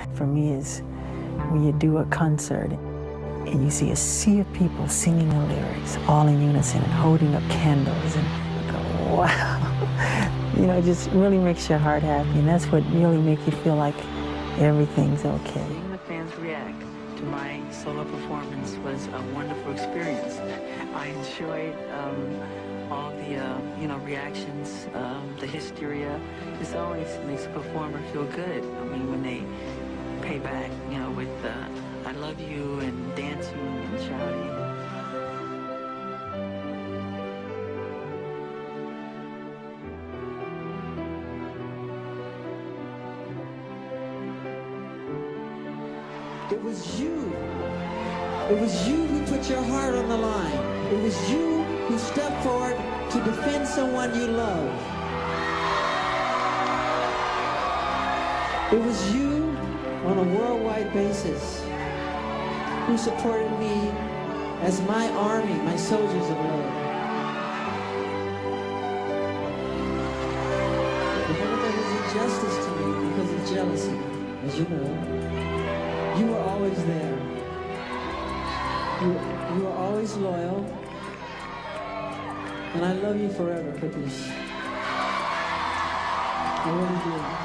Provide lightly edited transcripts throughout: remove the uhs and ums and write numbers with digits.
For me is when you do a concert and you see a sea of people singing the lyrics all in unison and holding up candles and you go, wow. You know, it just really makes your heart happy, and that's what really makes you feel like everything's okay. Seeing the fans react to my solo performance was a wonderful experience. I enjoyed all the reactions, the hysteria. This always makes a performer feel good. I mean, when they pay back, with I love you and dancing and shouting. It was you. It was you who put your heart on the line. It was you who stepped forward to defend someone you love. It was you on a worldwide basis who supported me as my army, my soldiers of love. Whenever there was injustice to me because of jealousy, as you know, you were always there. You were always loyal. And I love you forever for this. I really do.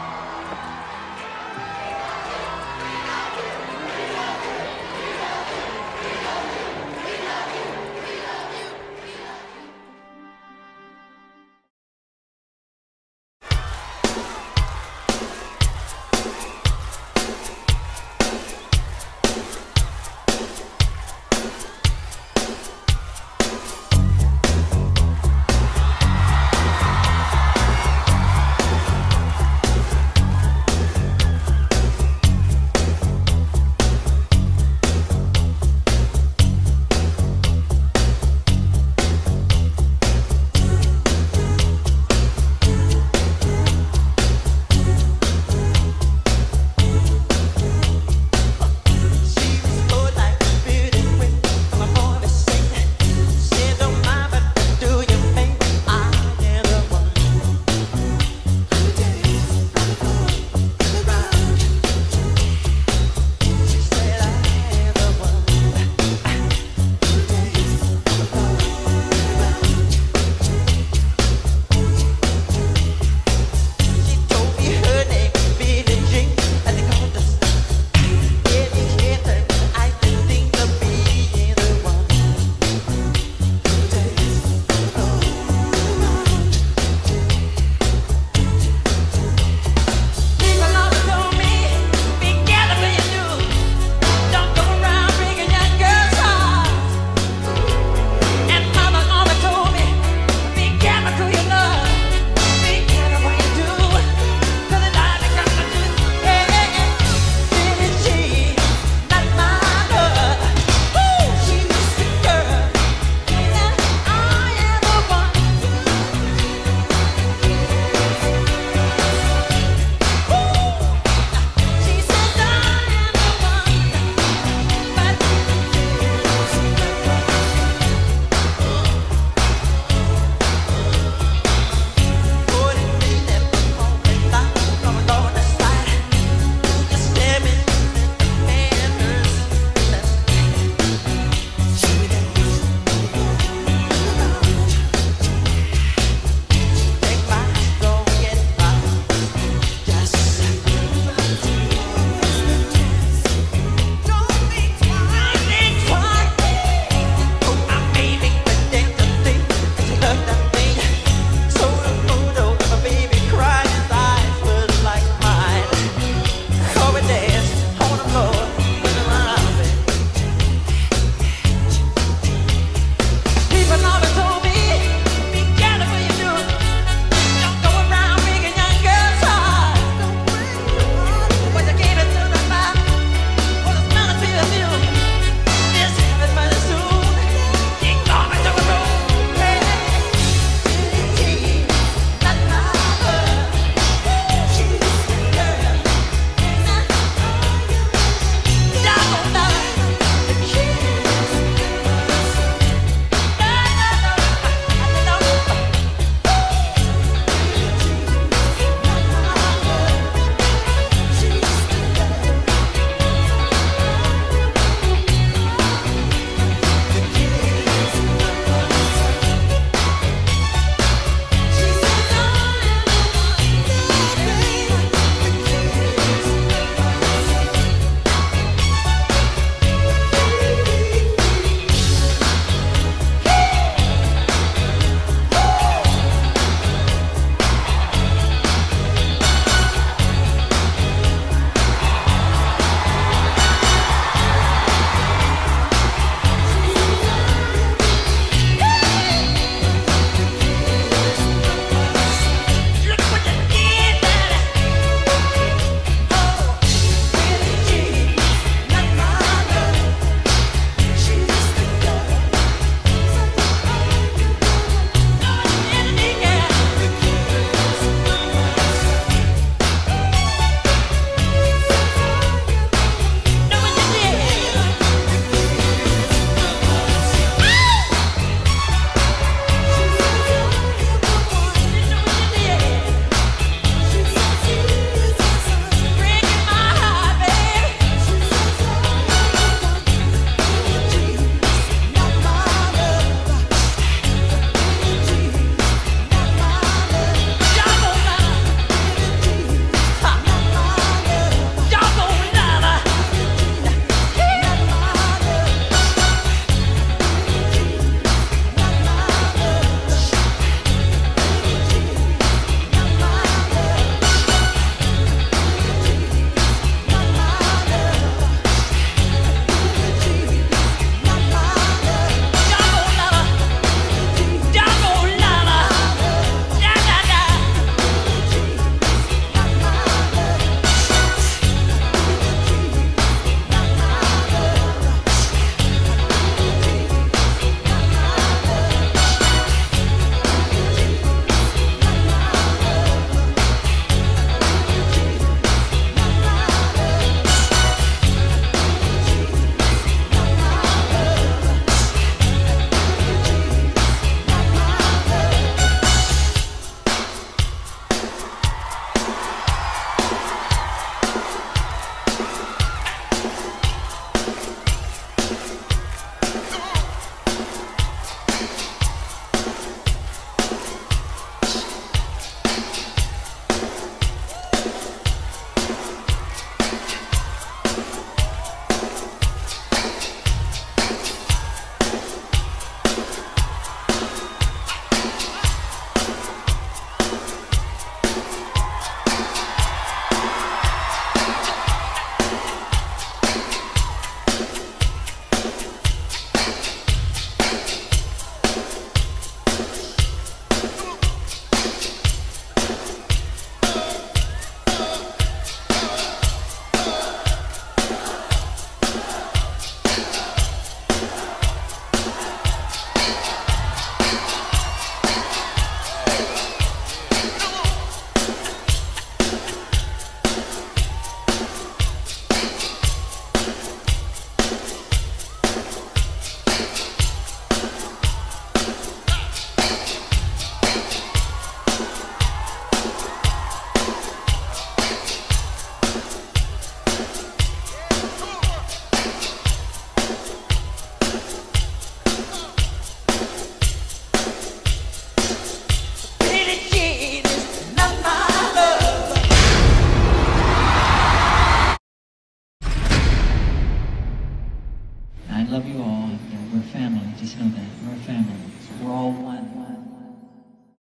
I love you all. And we're family. Just know that. We're a family. We're all one.